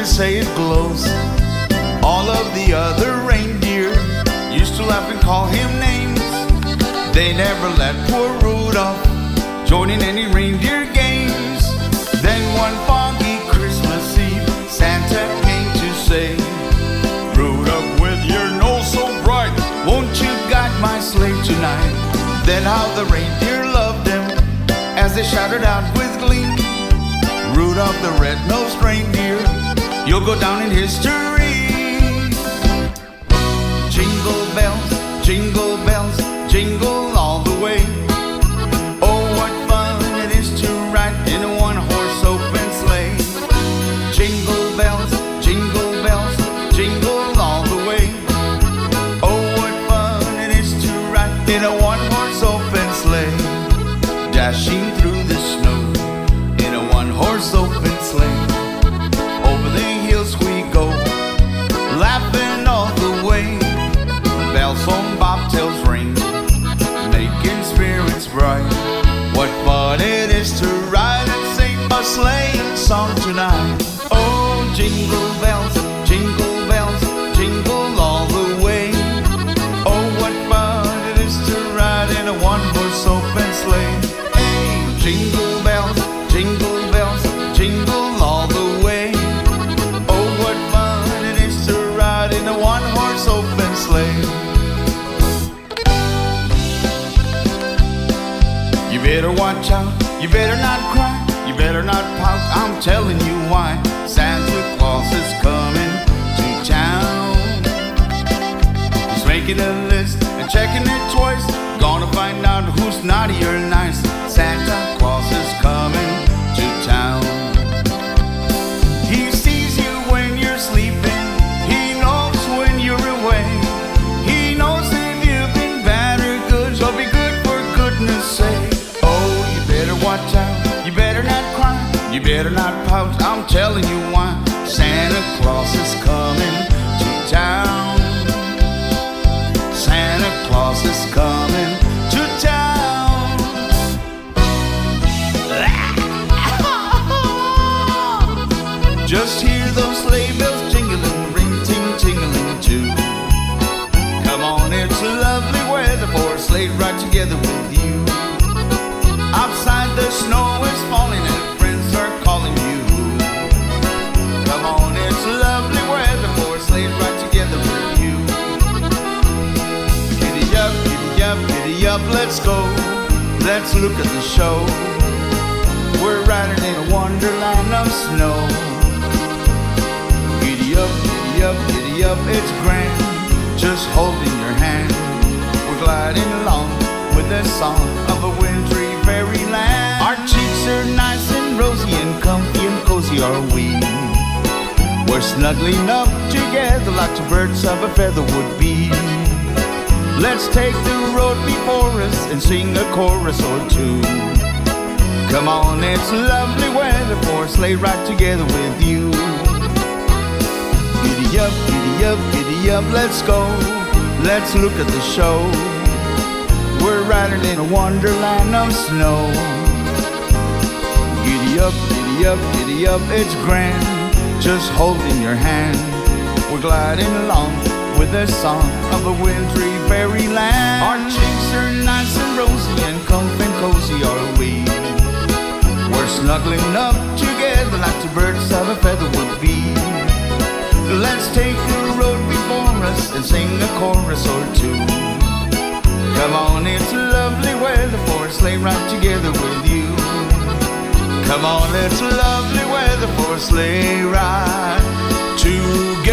say it glows. All of the other reindeer used to laugh and call him names. They never let poor Rudolph join in any reindeer games. Then one foggy Christmas Eve, Santa came to say, Rudolph, with your nose so bright, won't you guide my sleigh tonight? Then how the reindeer loved him as they shouted out with glee, Rudolph the red-nosed reindeer, you'll go down in history. Jingle bells, jingle all the way. Oh, what fun it is to ride in a one-horse open sleigh. Jingle bells, jingle all the way. Oh, what fun it is to ride in a one-horse open sleigh. Dashing through the snow in a one-horse open sleigh. Over the hills we go, laughing all the way. Bells on bobtails ring, making spirits bright. What fun it is to ride and sing a sleighing song tonight. Oh, jingle bells, jingle all the way. Oh, what fun it is to ride in a one-horse open sleigh. Hey, jingle bells, jingle all the way. Oh, what fun it is to ride in a one-horse open sleigh. You better watch out, you better not cry, you better not pout, I'm telling you why. Santa Claus is coming to town. He's making a list and checking it twice, gonna find out who's naughty or nice. Santa Claus is coming to town. He sees you when you're sleeping, he knows when you're away. He knows if you've been bad or good, so be good for goodness sake. Watch out, you better not cry, you better not pout, I'm telling you why. Santa Claus is coming to town. Santa Claus is coming to town. Just hear those sleigh bells jingling, ring ting tingling too. Come on, it's a lovely weather for a sleigh ride together with you. Outside the snow is falling and friends are calling you. Come on, it's lovely weather for a sleigh ride together with you. Giddy up, let's go. Let's look at the show. We're riding in a wonderland of snow. Giddy up, it's grand. Just holding your hand. We're gliding along with the song of a wintry fairyland. Our cheeks are nice and rosy and comfy and cozy are we. We're snuggling up together like two birds of a feather would be. Let's take the road before us and sing a chorus or two. Come on, it's lovely weather for a sleigh ride together with you. Giddy up, let's go. Let's look at the show. We're riding in a wonderland of snow. Giddy up, it's grand. Just holding your hand. We're gliding along with the song of a wintry fairyland. Our cheeks are nice and rosy and comfy and cozy are we. We're snuggling up together like two birds of a feather would be. Let's take the road before us and sing a chorus or two. Come on, it's lovely weather for a sleigh ride together with you. Come on, it's lovely weather for a sleigh ride together.